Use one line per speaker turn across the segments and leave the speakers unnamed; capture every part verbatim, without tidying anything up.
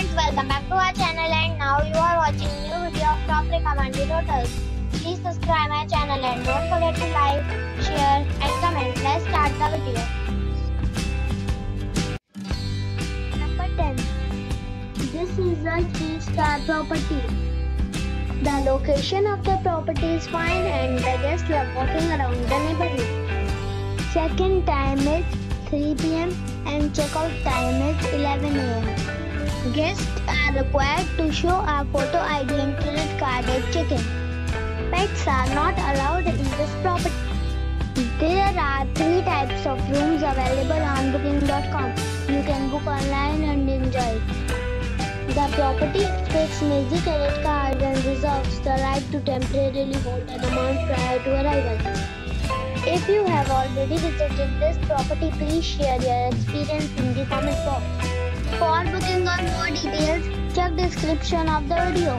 welcome back to our channel, and now you are watching new video of top recommended hotels. Please subscribe my channel and don't forget to like, share and comment. Let's start the video. Number ten. This is a three star property. The location of the property is fine and the guests love walking around the neighborhood. Check-in time is three p m and check-out time is eleven a m Guests are required to show a photo I D and credit card at check-in. Pets are not allowed in this property. There are three types of rooms available on booking dot com. You can book online and enjoy it. The property expects major credit cards and reserves the right to temporarily hold an amount prior to arrival. If you have already visited this property, please share your experience in the comment box. For booking or more details, check description of the video.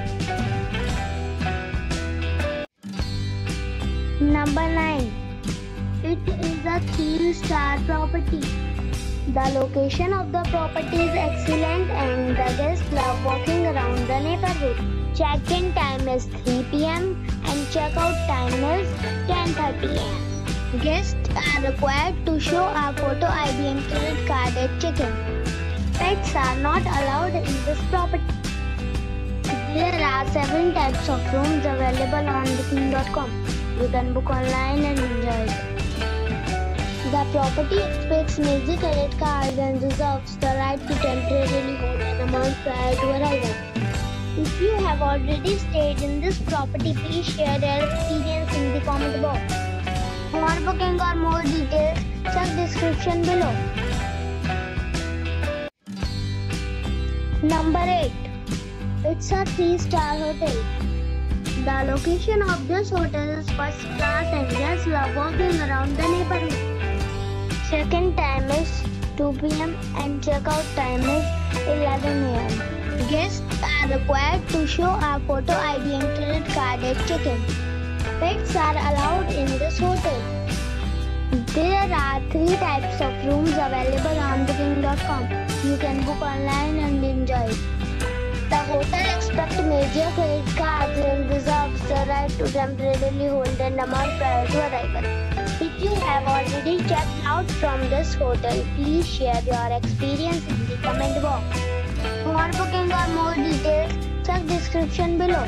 Number nine. It is a three star property. The location of the property is excellent and the guests love walking around the neighborhood. Check-in time is three p m and check-out time is ten thirty a m Guests are required to show a photo I D and credit card at check-in. Pets are not allowed in this property. There are seven types of rooms available on booking dot com. You can book online and enjoy it. The property expects major credit cards and reserves the right to temporarily hold an amount prior to arrival. If you have already stayed in this property, please share your experience in the comment box. For booking or more details, check description below. Number eight. It's a three star hotel. The location of this hotel is first class and guests love walking around the neighborhood. Check-in time is two p m and check-out time is eleven a m Guests are required to show a photo I D and credit card at check-in. Pets are allowed in this hotel. There are three types of rooms available on booking dot com. You can book online and enjoy it. The hotel expects major credit cards and reserves the right to temporarily hold an amount prior to arrival. If you have already checked out from this hotel, please share your experience in the comment box. For booking or more details, check description below.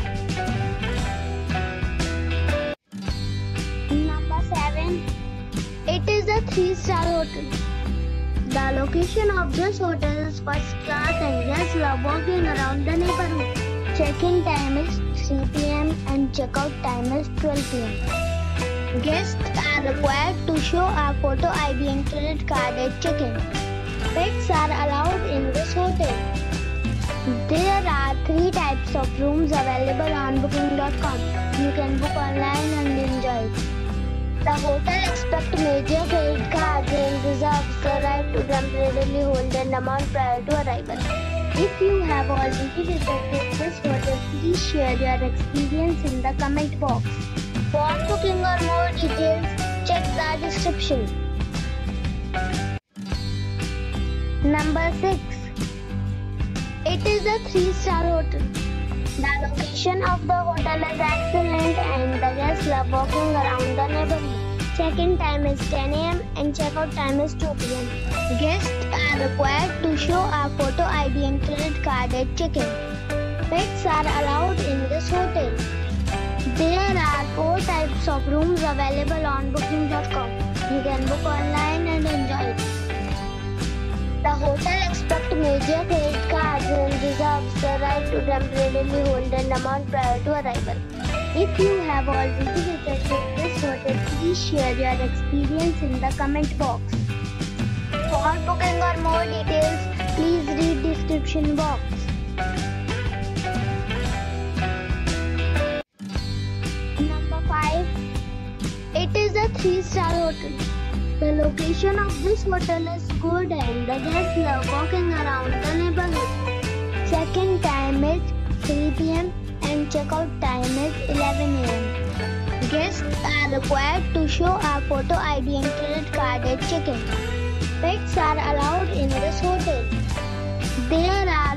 Number seven. It is a three star hotel. The location of this hotel is first class and guests love walking around the neighborhood. Check-in time is three p m and check-out time is twelve p m Guests are required to show a photo I D and credit card at check-in. Pets are allowed in this hotel. There are three types of rooms available on booking dot com. You can book online and enjoy it. The hotel expects major credit cards and reserves the right to temporarily hold an amount prior to arrival. If you have already visited this hotel, please share your experience in the comment box. For booking or more details, check the description. Number six. It is a three star hotel. The location of the hotel is excellent and the guests love walking around the neighborhood. Check-in time is ten a m and check-out time is two p m Guests are required to show a photo I D and credit card at check-in. Pets are allowed in this hotel. There are four types of rooms available on booking dot com. You can book online and enjoy it. The hotel expects major credit cards and reserves the right to temporarily hold an amount prior to arrival. If you have already visited this hotel, please share your experience in the comment box. For booking or more details, please read description box. Number five. It is a three star hotel. The location of this hotel is good and the guests love walking around the neighborhood. Check-in time is three p m and check-out time is eleven a m Guests are required to show a photo I D and credit card at check-in. Pets are allowed in this hotel. There are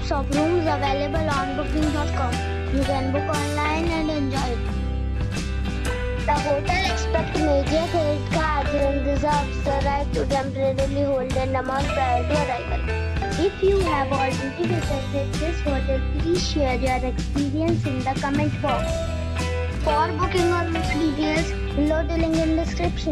types of rooms available on booking dot com. You can book online and enjoy it. The hotel expects major credit cards and reserves the right to temporarily hold an amount prior to arrival. If you have already visited this hotel, please share your experience in the comment box. For booking or more details, below the link in description.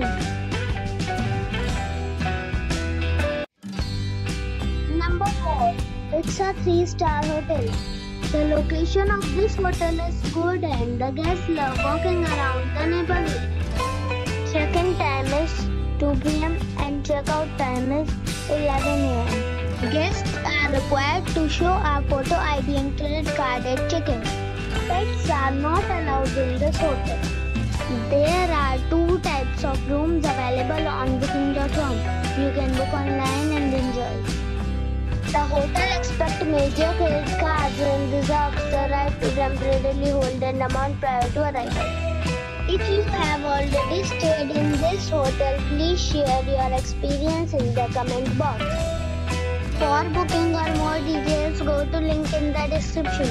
Number four. It's a three star hotel. The location of this hotel is good and the guests love walking around the neighborhood. Check-in time is two p m and check-out time is eleven a m Guests are required to show a photo I D and credit card at check-in. Pets are not allowed in this hotel. There are two types of rooms available on booking dot com. You can book online and enjoy. The hotel expects major credit cards and reserves the right to temporarily hold an amount prior to arrival. If you have already stayed in this hotel, please share your experience in the comment box. For booking or more details, go to link in the description.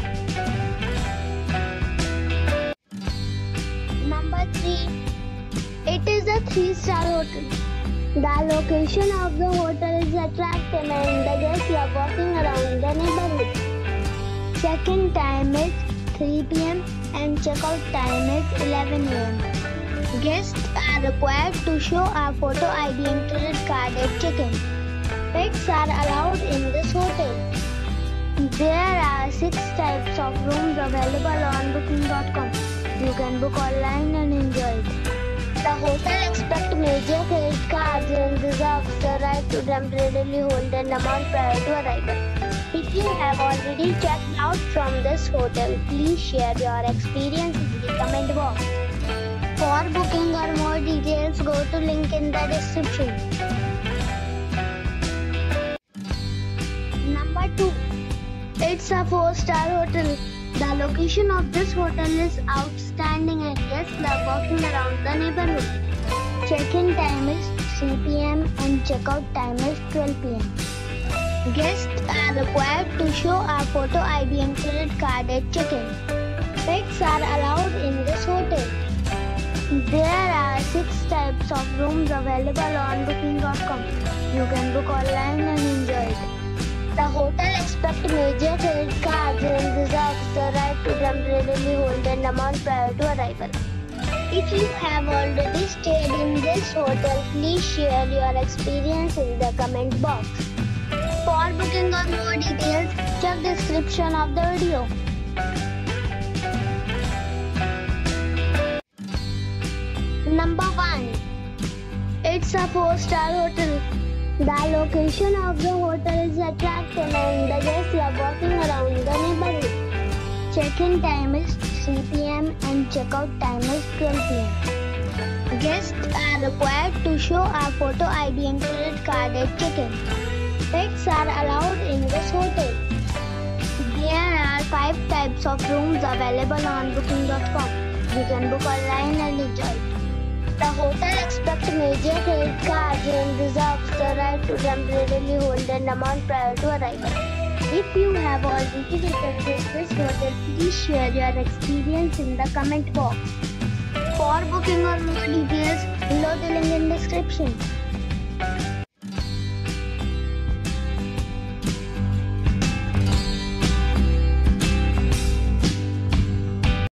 Number three. It is a three star hotel. The location of the hotel is attractive and the guests love walking around the neighborhood. Check-in time is three p m and check-out time is eleven a m Guests are required to show a photo I D and credit card at check-in. Pets are allowed in this hotel. There are six types of rooms available on booking dot com. You can book online and enjoy it. The hotel expects major credit cards and reserves the right to temporarily hold an amount prior to arrival. If you have already checked out from this hotel, please share your experience in the comment box. For booking or more details, go to link in the description. Number two. It's a four star hotel. The location of this hotel is outstanding and guests love walking around the neighborhood. Check-in time is three p m and check-out time is twelve p m Guests are required to show a photo I D and credit card at check-in. Pets are allowed in this hotel. There are six types of rooms available on booking dot com. You can book online and enjoy it. The hotel expects major credit cards and reserves the right to temporarily hold an amount prior to arrival. If you have already stayed in this hotel, please share your experience in the comment box. For booking or more details, check the description of the video. Number one. It's a four star hotel. The location of the hotel is attractive and the guests love walking around the neighborhood. Check-in time is three p m and check-out time is twelve p m Guests are required to show a photo I D and credit card at check-in. Pets are allowed in this hotel. There are five types of rooms available on booking dot com. You can book online and enjoy it. The hotel expects major credit cards and reserves the right to temporarily hold an amount prior to arrival. If you have already visited this hotel, please share your experience in the comment box. For booking or more details, below the link in description.